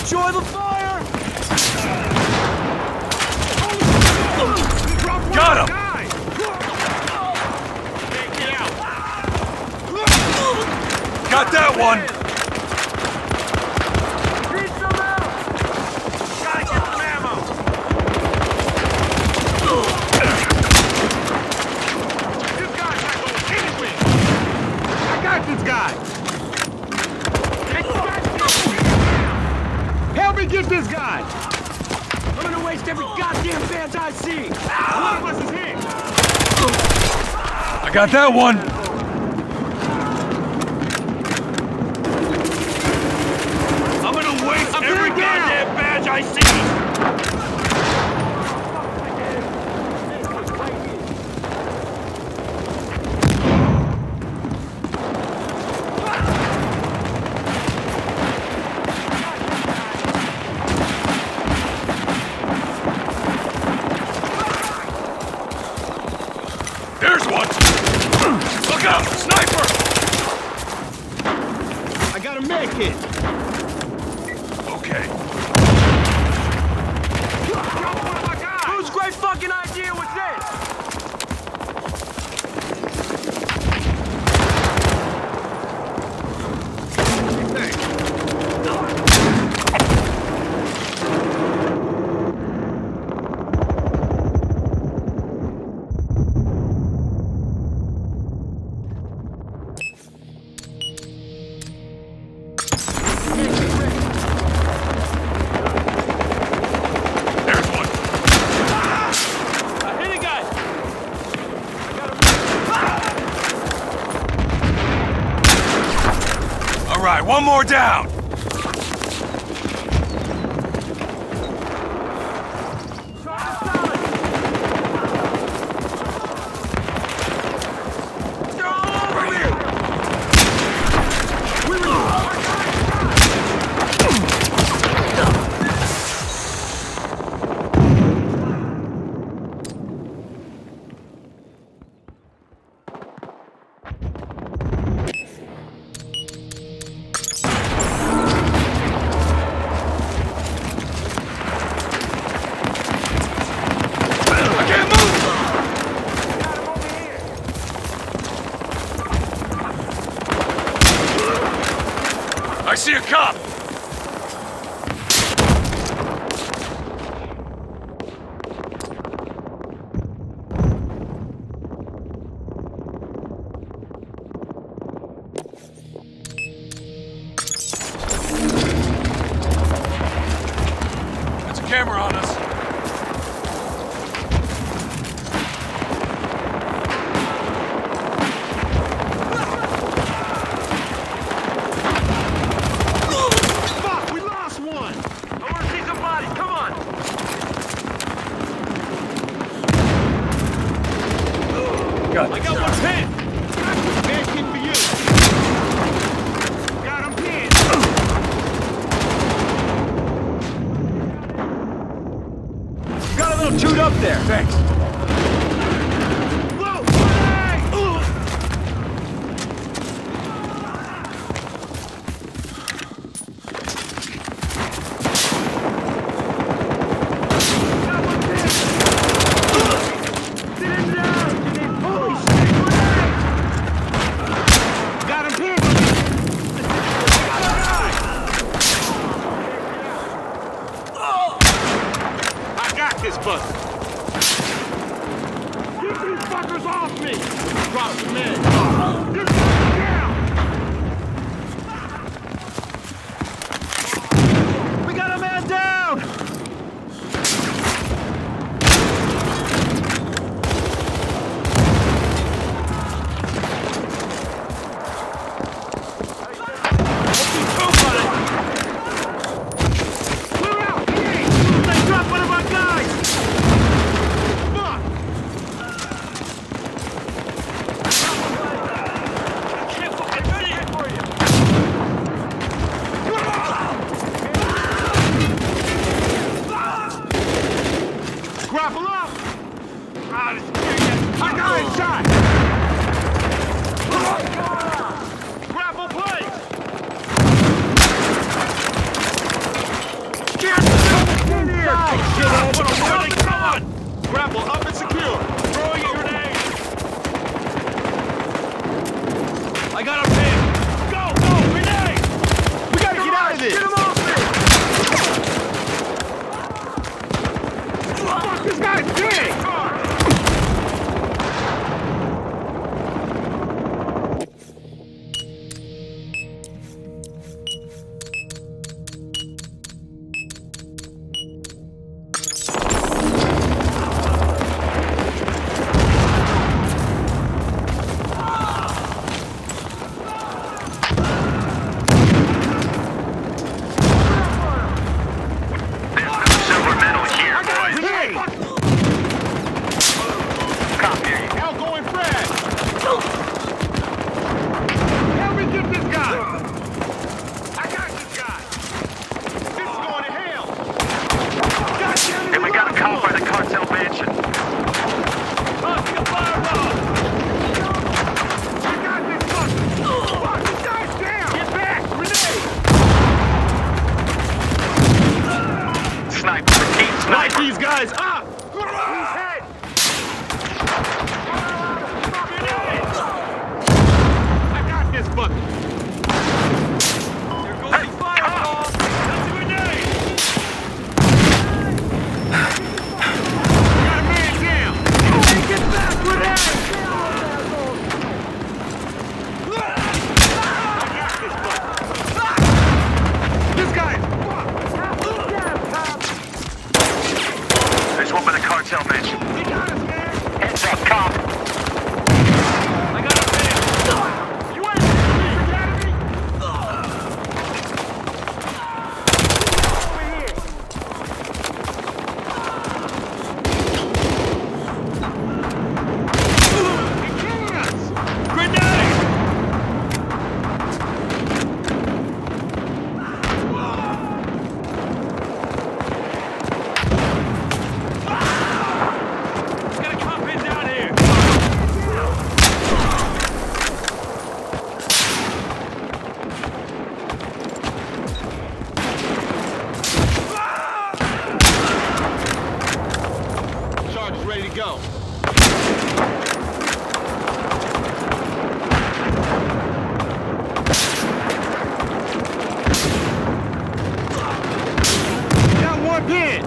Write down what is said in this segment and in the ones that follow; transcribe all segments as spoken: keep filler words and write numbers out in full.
Enjoy the fire! Got him! Got that one! Need some help! Gotta get some ammo! This guy's not gonna kill me! I got this guy! Help me get this guy! I'm gonna waste every goddamn badge I see! One of us is here! I got that one! I'm gonna waste I'm every going down. goddamn badge I see! There's one! Look out! Sniper! I got a med kit! Okay. Whose great fucking idea was this? There's one! I hit a guy! All right, one more down! They're all over here! We were... I can't move! Got him over here! I see a cop! There's a camera on us. Fuck, we lost one! I wanna see some bodies, come on! Got I this got guy. one pinned! Bad kid for you! Got him pinned! Got a little chewed up there! Thanks. Whoa! Hey! Got one pinned! Sit him down! Holy shit! Got him pinned! Got a guy! I got this bus! this! Get him off me! Fuck, this guy's dead! These guys up! He's hit! I got this bucket! There goes the fireball! That's a grenade! Got a man down! Get back with that! I got this bucket! This guy's fucked! There's one by the cartel mansion. He got us, man! Heads up, cop. I got a man! You ain't the academy? Over here! He's killing us! Grenade! Ready to go. Got one pin.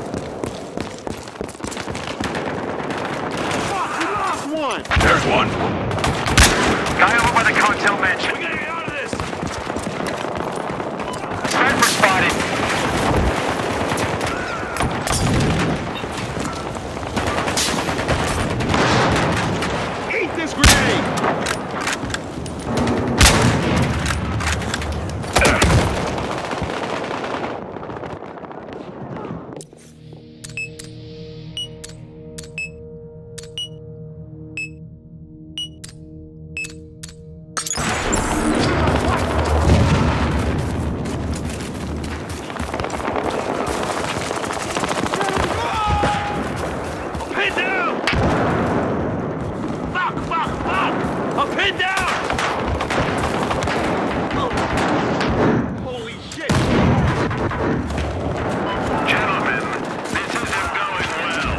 Fuck, we lost one. There's one. Guy over by the cartel mansion. We gotta get out of this. Sniper spotted. This grenade! Pin down! Fuck, fuck, fuck! I'm pinned down! Holy shit! Gentlemen, this isn't going well.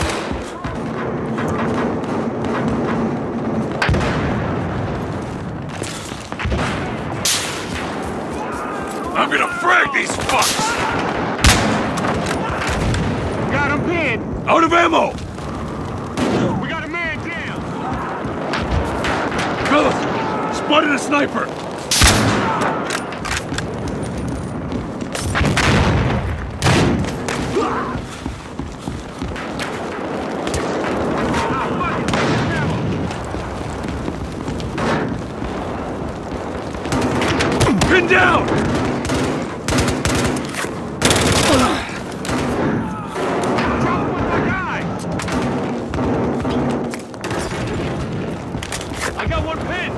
I'm gonna frag these fucks! Got him pinned! Out of ammo! We got a man down! Fellas, spotted a sniper! Pin down! I got one pin!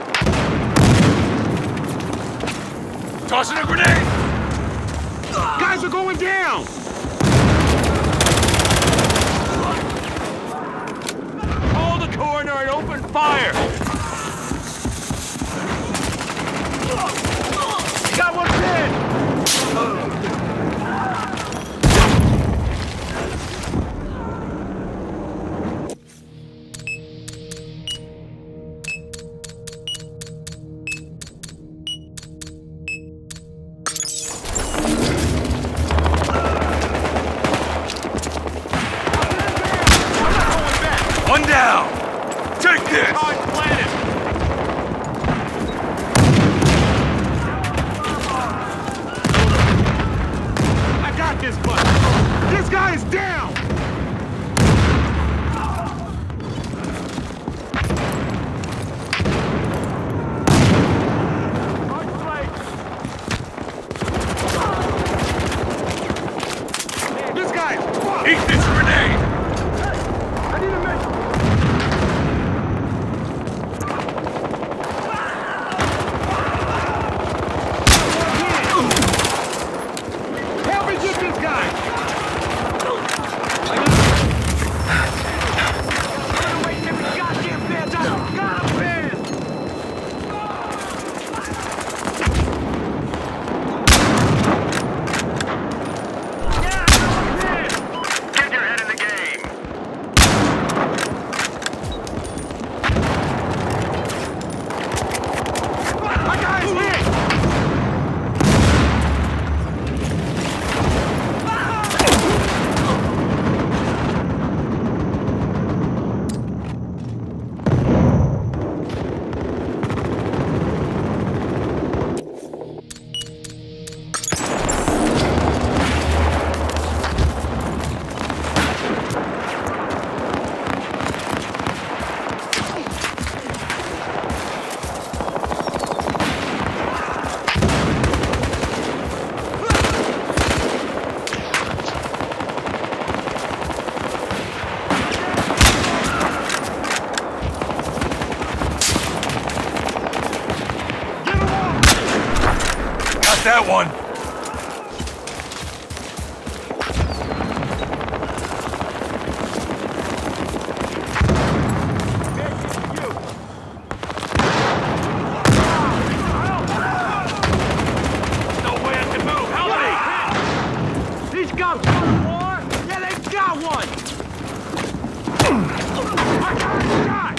Tossing a grenade! Guys guys are going down! Hold the corner and open fire! Got one dead! One down! Take this! Hard planted! I got this one! This guy is down! Hard flank! This guy! Eat this grenade! I need a minute! Help me get this guy! Run away, get the goddamn fans out! Got him, man! Get your head in the game! My guy's hit! Got that one! No way I can move! Help me! He's got one more! Yeah, they got one! I got a shot!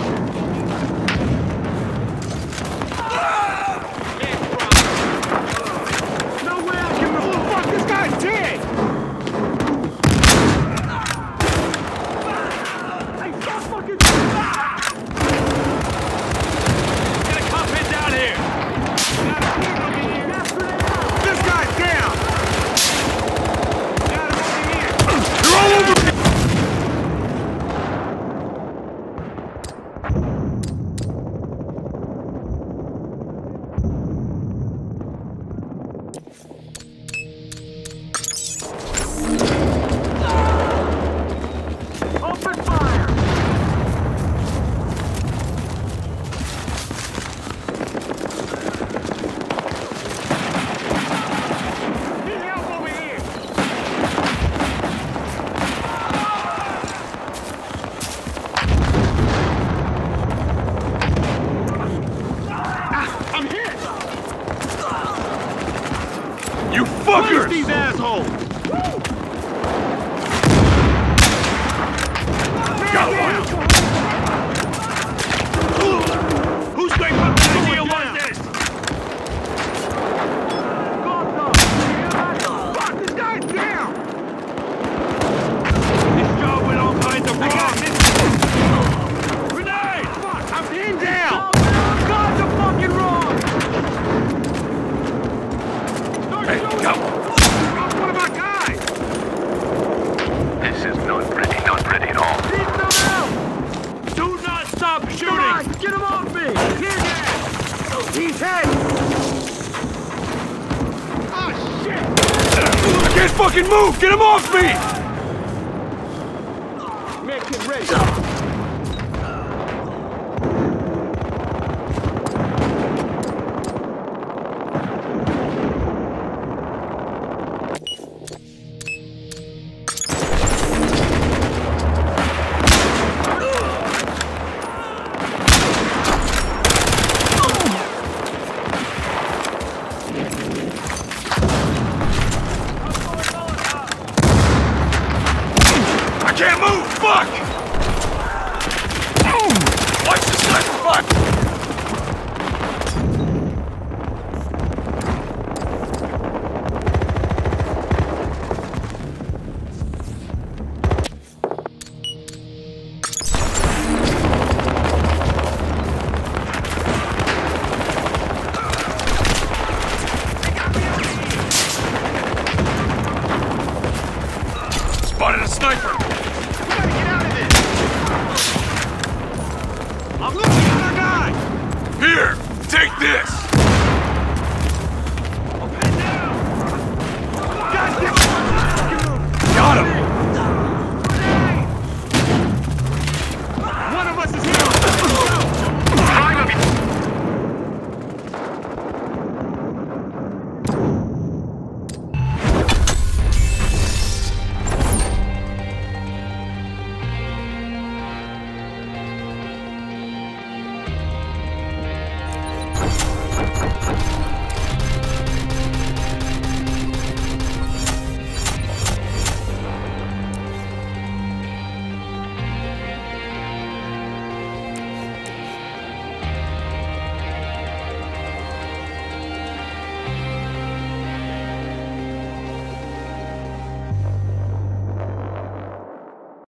No way I can move! Oh, fuck, this guy's dead! Hey, stop fucking... Get a cop head down here! Got a kid over here! This guy's down! Got him over here! You're all over! Open fire! Need help over here! Ah, I'm hit! You Place fuckers! these assholes! Got one! Who's going to the deal was this? Fuck, this guy's down! This job went all kinds of wrong! Grenade! Fuck, I'm pinned down! Guns are fucking wrong! Hey, got one! Got one of my guys! This is not pretty, not pretty at all. Need some help! Do not stop Come shooting! on, get him off me! Here, yeah! He's hit! Oh, shit! I can't fucking move! Get him off me! Make it ready!